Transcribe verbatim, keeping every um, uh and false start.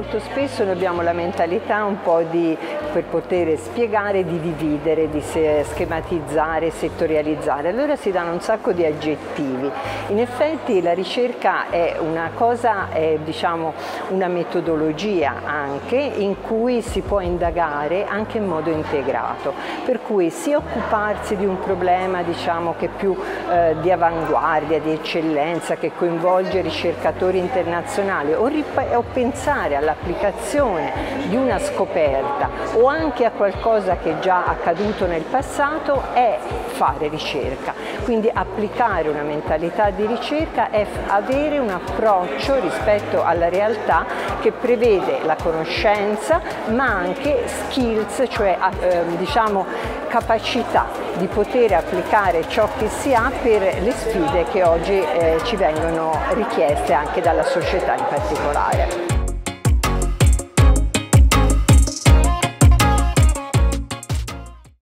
molto spesso noi abbiamo la mentalità un po' di, per poter spiegare, di dividere, di schematizzare, settorializzare, allora si danno un sacco di aggettivi. In effetti la ricerca è una cosa, è diciamo una metodologia anche in cui si può indagare anche in modo integrato, per cui sia occuparsi di un problema diciamo che è più eh, di avanguardia, di eccellenza, che coinvolge ricercatori internazionali, o, o pensare all'applicazione di una scoperta o anche a qualcosa che è già accaduto nel passato, è fare ricerca. Quindi applicare una mentalità di ricerca è avere un approccio rispetto alla realtà che prevede la conoscenza ma anche skills, cioè eh, diciamo capacità di poter applicare ciò che si ha per le sfide che oggi eh, ci vengono richieste anche dalla società in particolare.